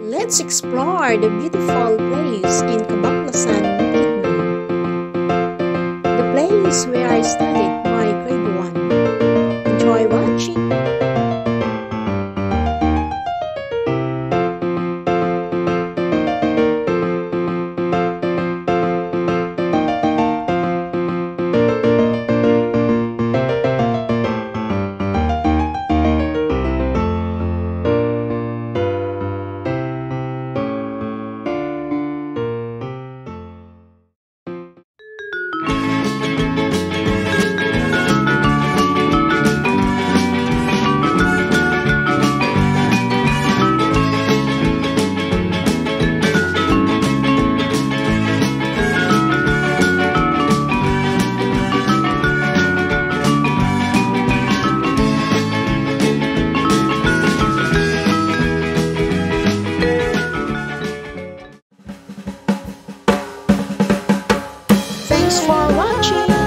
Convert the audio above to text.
Let's explore the beautiful place in Cabanglasan, Bukidnon. The place where I studied my grade 1. Enjoy watching! Thanks for watching!